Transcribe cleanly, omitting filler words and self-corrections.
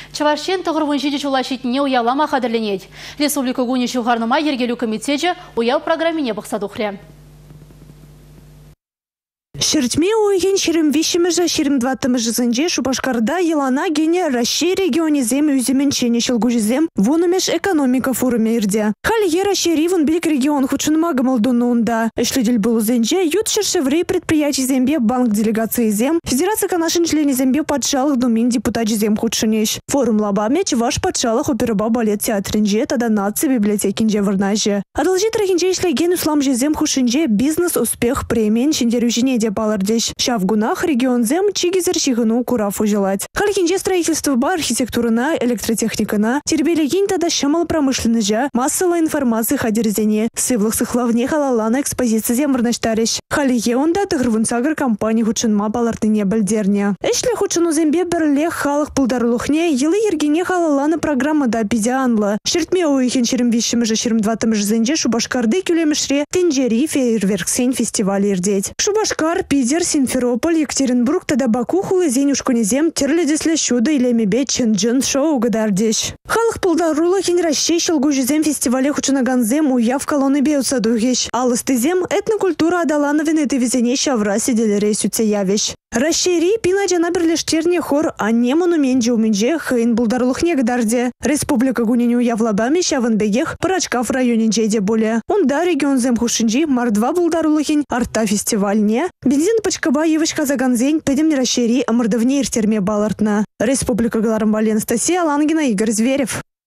Чавашен тұғырвын жеде чулашетіне уялама қадірленет. Республика гуни шуғарныма ергелу комитеті уял программине бұқсадуқле. Шертме ойген шерім вишіміжі шерім дваттымыжы зінже Шубашкарда елана гене Россия регионизем үземен чене шылгужизем вонымеш экономика форуме ирде. Халье Россия ривын билік регион хучынма гамалдунулда. Эшледель был зінже ют шершеврей предприятий зембе банк делегации зем, Федерация канашын члене зембе подшалых думин депутат зем худшынеш. Форум лабаме чеваш подшалых операба балет театринже тада нации библиотекинже варнаже. Адалжит рахинже ишлеген услам жезем хушинже бизнес успех премиен шендерюжине де балардеш. Шавгунах регион зем чигизер чигыну курафу желать. Халькинже строительство ба архитектурына, электротехникана, тербелеген тада шамал промышленныжа, массовая информация хадерзене, сывлых сыхлавне халалана экспозиция зем варнаштареш. Халие онда тыгрвунсагр компания худшынма балардыне бальдерне. Эшле худшыну зембе бірлех халық пулдарлухне, елы ергене халалана программада пидианла. Шертме ойхен шерім вишіміжі шерім дватымыжы зенже Шубашкарды кюлемішре тенджери фейерверксен фестиваль ердеть. Шубашкар, Питер, Симферополь, Екатеринбург, тада Баку, хулызень ушкунезем, терледесле шуда или мебе ченджин шоу гадардеш. Халық пулдарула хен расщей шелгужезем фестивале хучунаганзем уяв колонны беются духеш. Алыстызем этнокультура адалана венеты везене шавраси делерей сюце явеш. Расщери пина жана бірлештерне хор, а не монуменже уменже хейн булдарлухне гадарде. Республика гунене уявлабами шаванбегех парачкав районенже де более. Онда регион зем хушинжи мардва булдарлухин арта фестивальне. Бензин пачкаба евыш казаганзень педем расщери амардовне иртерме балартна. Республика Галарамбали Анастасия Лангина, Игорь Зверев.